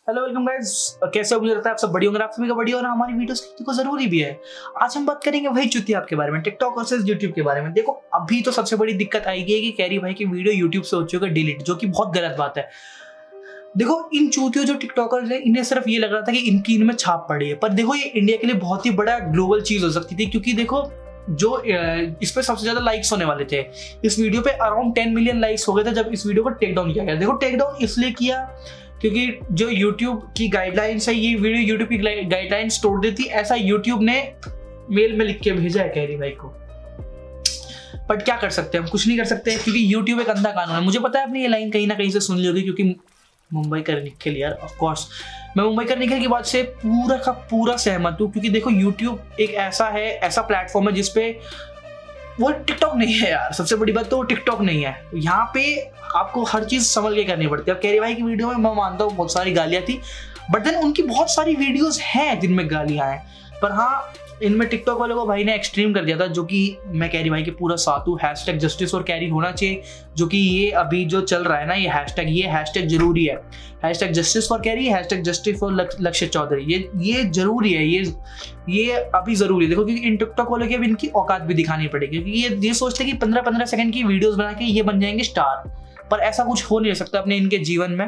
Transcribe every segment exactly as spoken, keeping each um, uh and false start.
Hello welcome guys, कैसे हो? मुझे लगता है आप सब बढ़िया होंगे, आप सभी का बढ़िया होना हमारी वीडियोस को जरूरी भी है। आज हम बात करेंगे वही चुतिया के बारे में, टिकटॉक वर्सेस यूट्यूब के बारे में। देखो अभी तो सबसे बड़ी दिक्कत आएगी कि कैरी भाई की वीडियो यूट्यूब से हो चुका है डिलीट, जो कि बहुत गलत बात है। देखो इन चूतियों जो टिकटॉकर्स हैं, इन्हें सिर्फ ये लग रहा था कि इनकी इनमें छाप पड़ी है, पर देखो ये इंडिया के लिए बहुत ही बड़ा ग्लोबल चीज हो सकती थी, क्योंकि देखो जो इस पे सबसे ज्यादा लाइक्स होने वाले थे, इस वीडियो पे अराउंड टेन मिलियन लाइक्स हो गए थे जब इस वीडियो को टेक डाउन किया गया। देखो टेक डाउन इसलिए किया क्योंकि जो YouTube की गाइडलाइंस है, ये वीडियो YouTube की गाइडलाइंस तोड़ देती, ऐसा YouTube ने मेल में लिख के भेजा है कैरी भाई को। बट क्या कर सकते हैं, हम कुछ नहीं कर सकते क्योंकि YouTube एक अंधा कानून है। मुझे पता है आपने ये लाइन कहीं ना कहीं से सुन ली होगी, क्योंकि मुंबई का निखिल यार, ऑफ कोर्स मैं मुंबई का निखिल की बात से पूरा का पूरा सहमत हूँ, क्योंकि देखो YouTube एक ऐसा है, ऐसा प्लेटफॉर्म है जिसपे वो टिकटॉक नहीं है यार। सबसे बड़ी बात तो वो टिकटॉक नहीं है। यहाँ पे आपको हर चीज संभल के करनी पड़ती है। अब कैरी भाई की वीडियो में मैं मानता हूँ बहुत सारी गालियां थी, बट देन उनकी बहुत सारी वीडियोस हैं जिनमें गालियां हैं, पर हाँ इनमें टिकटॉक वालों को भाई ने एक्सट्रीम कर दिया था, जो कि मैं कैरी भाई के पूरा साथ हूँ। हैशटैग जस्टिस फॉर कैरी होना चाहिए, जो कि ये अभी जो चल रहा है ना, ये हैशटैग ये हैशटैग जरूरी है। Hashtag justice for Carry, hashtag justice for Lakshya Chaudhary, ये ये जरूरी है, ये ये अभी जरूरी है। देखो क्योंकि इन टिकटॉक वालों की अभी इनकी औकात भी दिखानी पड़ेगी, क्योंकि ये ये सोचते हैं कि पंद्रह पंद्रह सेकंड की वीडियोस बना के ये बन जाएंगे स्टार, पर ऐसा कुछ हो नहीं सकता अपने इनके जीवन में।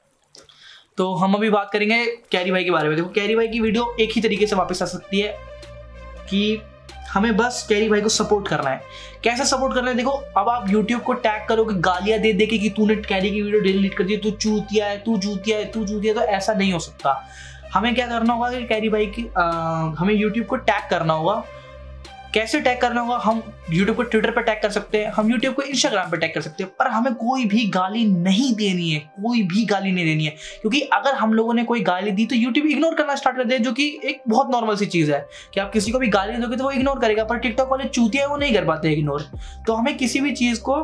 तो हम अभी बात करेंगे कैरी भाई के बारे में। देखो कैरी भाई की वीडियो एक ही तरीके से वापस आ सकती है कि हमें बस कैरी भाई को सपोर्ट करना है। कैसे सपोर्ट करना है? देखो अब आप YouTube को टैग करोगे गालियां दे दे के कि तूने कैरी की वीडियो डिलीट कर दी, तू चूतिया है, तू चूतिया है, तू चूतिया है, तो ऐसा नहीं हो सकता। हमें क्या करना होगा कि कैरी भाई की आ, हमें YouTube को टैग करना होगा। कैसे टैग करना होगा? हम YouTube को ट्विटर पर टैग कर सकते हैं, हम YouTube को Instagram पर टैग कर सकते हैं, पर हमें कोई भी गाली नहीं देनी है, कोई भी गाली नहीं देनी है, क्योंकि अगर हम लोगों ने कोई गाली दी तो YouTube इग्नोर करना स्टार्ट कर दे, जो कि एक बहुत नॉर्मल सी चीज है कि आप किसी को भी गाली दोगे तो वो इग्नोर करेगा, पर टिकटॉक वाले चूतिया है वो नहीं कर पाते इग्नोर। तो हमें किसी भी चीज को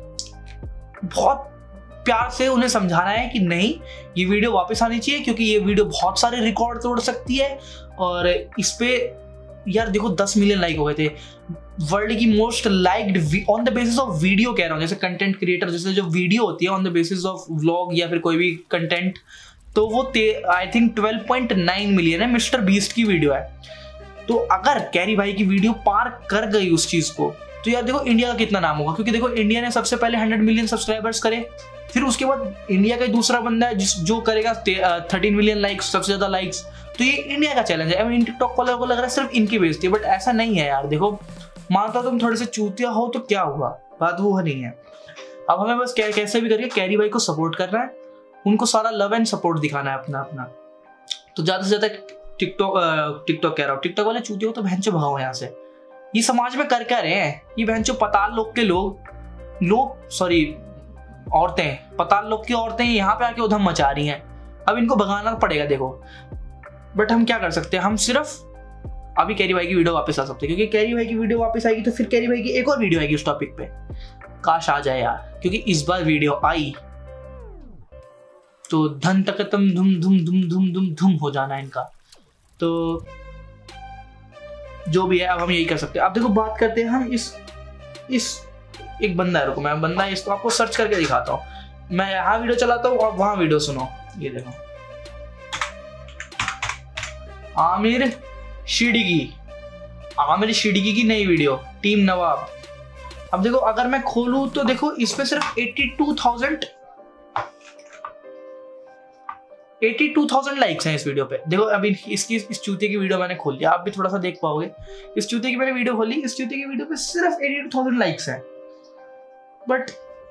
बहुत प्यार से उन्हें समझाना है कि नहीं, ये वीडियो वापस आनी चाहिए, क्योंकि ये वीडियो बहुत सारे रिकॉर्ड तोड़ सकती है। और इस पे यार देखो दस मिलियन लाइक हो गए थे, वर्ल्ड की most liked on the basis of video कह रहा हूँ, जैसे कंटेंट क्रिएटर, जैसे जो वीडियो होती है on the basis of vlog या फिर कोई भी कंटेंट, तो वो I think twelve point nine million है, मिस्टर बीस्ट की वीडियो है। तो अगर कैरी भाई की वीडियो पार कर गई उस चीज को, तो यार देखो इंडिया का कितना नाम होगा, क्योंकि देखो इंडिया ने सबसे पहले हंड्रेड मिलियन सब्सक्राइबर्स करे, फिर उसके बाद इंडिया का दूसरा बंदा है जिस जो करेगा थर्टीन मिलियन लाइक्स, सबसे ज्यादा लाइक्स। तो ये इंडिया का चैलेंज है। इन टिकटॉक वालों को लग रहा है सिर्फ इनकी बेइज्जती है, बट ऐसा नहीं है यार। देखो मानता तुम थोड़े से चूतिया हो तो क्या हुआ, बात वो नहीं है। अब हमें बस कैसे भी करके कैरी भाई को सपोर्ट करना है, उनको सारा लव एंड सपोर्ट दिखाना है अपना अपना। तो ज्यादा से ज्यादा टिकटॉक टिकटॉक कह रहा हूँ, टिकटॉक वाले चूतिया हो तो बहन चो भगाओ यहाँ से। ये समाज में कर क्या रहे हैं ये बहन चो पताल लोग के लोग लोग सॉरी औरतें, पताल लोग की औरतें यहाँ पे आके उधम मचा रही हैं। अब इनको भगाना पड़ेगा देखो, बट हम क्या कर सकते हैं? हम सिर्फ अभी कैरी भाई की वीडियो वापस आ सकते हैं, क्योंकि कैरी भाई की वीडियो वापस आएगी तो फिर कैरी भाई की एक और वीडियो आएगी उस टॉपिक पे। काश आ जाए यार, क्योंकि इस बार वीडियो आई तो धन तकतम धुम धुम धुम धुम धुम धुम हो जाना इनका। तो जो भी है अब हम यही कर सकते हैं। अब देखो बात करते हैं हम इस इस एक बंदा है, रुको मैं बंदा है इसको आपको सर्च करके दिखाता हूँ। मैं यहाँ वीडियो चलाता हूँ और वहां वीडियो सुनो। ये देखो आमिर शिडगी, आमिर शिडगी की नई वीडियो टीम नवाब। अब देखो अगर मैं खोलूं तो देखो इस पे सिर्फ बयासी हज़ार लाइक्स हैं इस वीडियो पे। देखो अभी इसकी इस चूतिया की वीडियो मैंने खोल लिया, आप भी थोड़ा सा देख पाओगे। इस चूतिया की मैंने वीडियो खोली, इस चूतिया की वीडियो पे सिर्फ बयासी हज़ार लाइक्स हैं, बट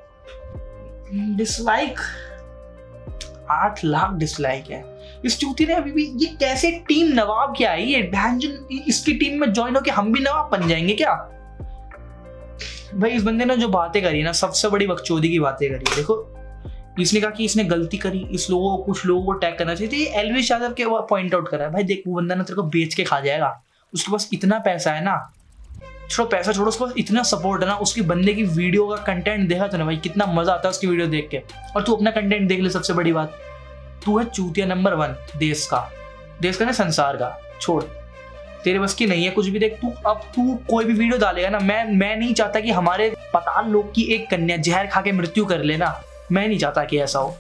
डिसलाइक आठ लाख डिसलाइक है। इस चूती ने अभी भी, ये कैसे टीम नवाब क्या है? ये भैंजन इसकी टीम में ज्वाइन होके हम भी नवाब बन जाएंगे क्या? भाई इस बंदे ने जो बातें करी ना, सबसे बड़ी बकचोदी की बातें करी। देखो इसने कहा कि इसने गलती करी, इस लोगों को कुछ लोगों को टैग करना चाहिए। तो ये एलविश यादव के पॉइंट आउट करा है। भाई देख वो बंदा ना तेरे को बेच के खा जाएगा, उसके पास इतना पैसा है ना, छोड़ो पैसा छोड़ो, उसके पास इतना सपोर्ट है ना, उसकी बंदे की वीडियो का कंटेंट देखा तो ना भाई कितना मजा आता है उसकी वीडियो देख के। और तू अपना कंटेंट देख ले, सबसे बड़ी बात तू है चूतिया नंबर वन देश का, देश का ना संसार का। छोड़ तेरे बस की नहीं है कुछ भी। देख तू अब तू कोई भी वीडियो डालेगा ना, मैं मैं नहीं चाहता कि हमारे पताल लोग की एक कन्या जहर खा के मृत्यु कर लेना, मैं नहीं चाहता कि ऐसा हो।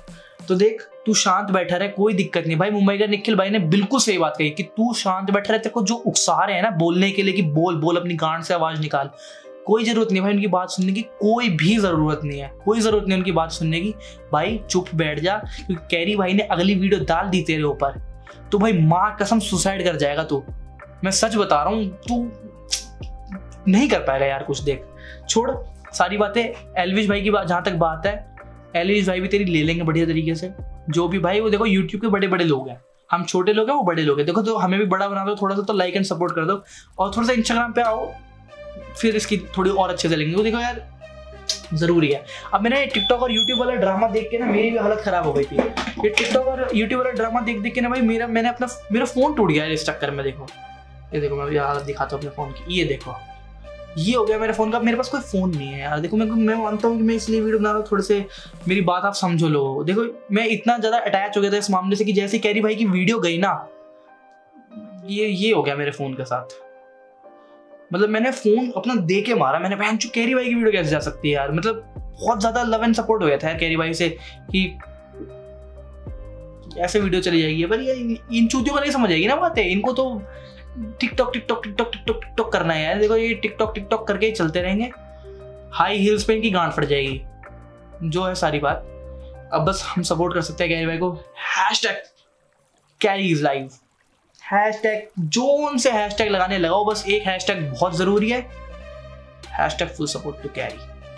तो देख तू शांत बैठा रहे, कोई दिक्कत नहीं भाई। मुंबई का निखिल भाई ने बिल्कुल सही बात कही कि तू शांत बैठा रहे, तेरे को जो उकसा रहे हैं ना बोलने के लिए कि बोल बोल अपनी गांड से आवाज निकाल, कोई जरूरत नहीं भाई उनकी बात सुनने की, कोई भी जरूरत नहीं है, कोई जरूरत नहीं उनकी बात सुनने की। भाई चुप बैठ जा, क्योंकि कैरी भाई ने अगली वीडियो डाल दी तेरे ऊपर तो भाई माँ कसम सुसाइड कर जाएगा तू। मैं सच बता रहा हूँ, तू नहीं कर पाएगा यार कुछ। देख छोड़ सारी बातें, एलविश भाई की बात जहां तक बात है, एलविश भाई भी तेरी ले लेंगे बढ़िया तरीके से। जो भी भाई वो देखो यूट्यूब के बड़े बड़े लोग हैं, हम छोटे लोग हैं वो बड़े लोग हैं। देखो तो हमें भी बड़ा बना दो थोड़ा सा, तो लाइक एंड सपोर्ट कर दो और थोड़ा सा इंस्टाग्राम पे आओ, फिर इसकी थोड़ी और अच्छे से लेंगे। वो देखो यार जरूरी है। अब मैंने टिकटॉक और यूट्यूब वाला ड्रामा देख के ना मेरी भी हालत खराब हो गई थी। ये टिकटॉक और यूट्यूब वाला ड्रामा देख देख के ना भाई मेरा मैंने अपना मेरा फोन टूट गया इस चक्कर में। देखो ये देखो मैं अभी हालत दिखाता हूँ अपने फोन की, ये देखो ये हो गया मेरे फोन का। मेरे पास कोई फोन नहीं है यार। देखो मैं मैं मानता हूँ कि मैं इसलिए वीडियो बना रहा हूँ, थोड़े से मेरी बात आप समझो लो। देखो मैं इतना ज्यादा अटैच हो गया था इस मामले से कि जैसे कैरी भाई की वीडियो गई ना, ये ये हो गया मेरे फोन के साथ। मतलब मैंने फोन अपना दे के मारा, मैंने बहन चुप कैरी भाई की वीडियो कैसे जा सकती है यार। मतलब बहुत ज्यादा लव एंड सपोर्ट हो गया था यार कैरी भाई से कि ऐसे वीडियो चली जाएगी। पर ये इन चूतियों को नहीं समझ आएगी ना बातें, इनको तो TikTok TikTok TikTok TikTok TikTok करना है यार। देखो ये टिकटॉक टिकटॉक करके ही चलते रहेंगे, हाई हील्स पे इनकी गांड फट जाएगी, जो है सारी बात। अब बस हम सपोर्ट कर सकते हैं कैरी भाई को। Hashtag Carry is live, hashtag zone से हैशटैग लगाने लगाओ, बस एक हैशटैग बहुत जरूरी है, hashtag full support to Carry,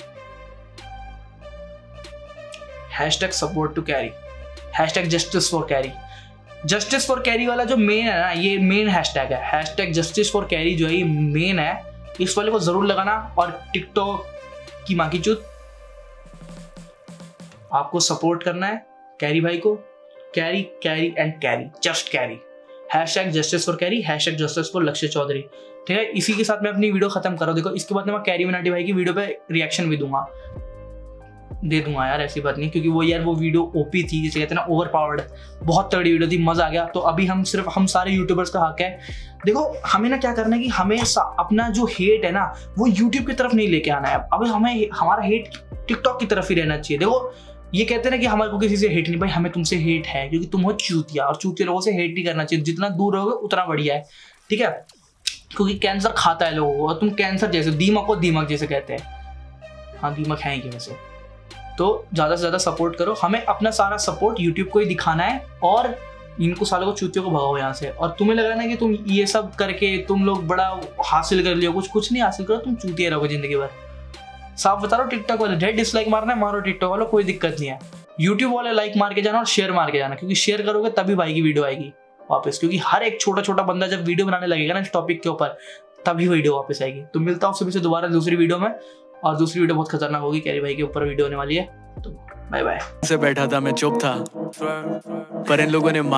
hashtag support to Carry, hashtag justice for Carry. Justice for Carry वाला जो मेन है ना, ये मेन हैशटैग है, हैशटैग जस्टिस फॉर कैरी जो है ये मेन है, इस वाले को जरूर लगाना। और टिकटॉक की मां की चूत, आपको सपोर्ट करना है कैरी भाई को, Carry Carry and Carry, just Carry, hashtag justice for Carry, hashtag justice for Lakshya Chaudhary. ठीक है, इसी के साथ मैं अपनी वीडियो खत्म कर रहा हूं। देखो इसके बाद मैं कैरी मनाटी भाई की वीडियो पे रिएक्शन भी दूंगा, दे दूंगा यार, ऐसी बात नहीं, क्योंकि वो यार वो वीडियो ओपी थी, जिसे कहते हैं ना ओवर पावर्ड, बहुत तगड़ी वीडियो थी, मजा आ गया। तो अभी हम सिर्फ हम सारे यूट्यूबर्स का हक है, देखो हमें ना क्या करना है कि हमें अपना जो हेट है ना वो यूट्यूब की तरफ नहीं लेके आना है। अभी हमें हमारा हेट टिकटॉक की तरफ ही रहना चाहिए। देखो ये कहते हैं ना कि हमारे को किसी से हेट नहीं, भाई हमें तुमसे हेट है क्योंकि तुम हो चूतिया, और चूतिया लोगों से हेट नहीं करना चाहिए। जितना दूर रहोगे उतना बढ़िया है, ठीक है, क्योंकि कैंसर खाता है लोगों को, और तुम कैंसर जैसे दीमक को दीमक जैसे कहते हैं, हाँ दीमक है कि वैसे। तो ज़्यादा से ज़्यादा सपोर्ट करो, हमें अपना सारा सपोर्ट यूट्यूब को ही दिखाना है, और इनको सालों को चूतियों को भगाओ यहाँ से। और तुम्हें लग रहा है ना कि तुम ये सब करके तुम लोग बड़ा हासिल कर लियो, कुछ कुछ नहीं हासिल करो, तुम चूतिया रहोगे जिंदगी भर। साफ बता रहा हूँ, टिकटॉक वाले ढेर डिसलाइक मारना है मारो, टिकटॉक वालों कोई दिक्कत नहीं है। यूट्यूब वाले लाइक मार के जाना और शेयर मार के जाना, क्योंकि शेयर करोगे तभी भाई की वीडियो आएगी वापस, क्योंकि हर एक छोटा छोटा बंदा जब वीडियो बनाने लगेगा ना इस टॉपिक के ऊपर, तभी वीडियो वापस आएगी। तो मिलता हूँ सुबह से दोबारा दूसरी वीडियो में, और दूसरी वीडियो बहुत खतरनाक होगी, कैरी भाई के ऊपर वीडियो होने वाली है। तो बाय बाय। से बैठा था मैं चुप था, पर इन लोगों ने